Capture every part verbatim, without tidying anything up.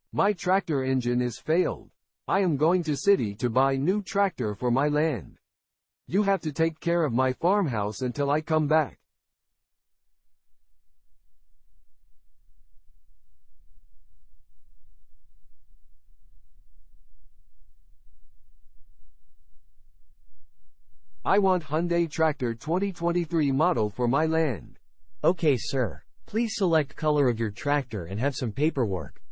My tractor engine is failed. I am going to city to buy new tractor for my land. You have to take care of my farmhouse until I come back. I want Hyundai Tractor twenty twenty-three model for my land. Okay, sir. Please select color of your tractor and have some paperwork.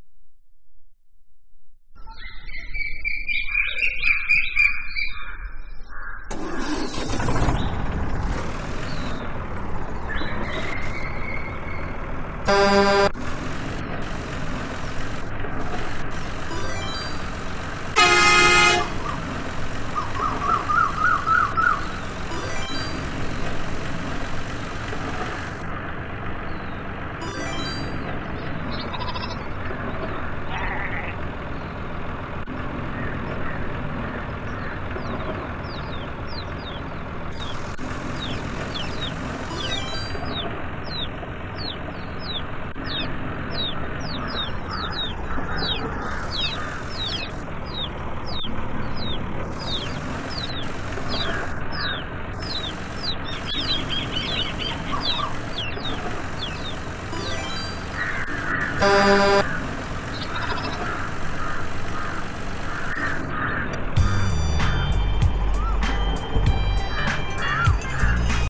Uh...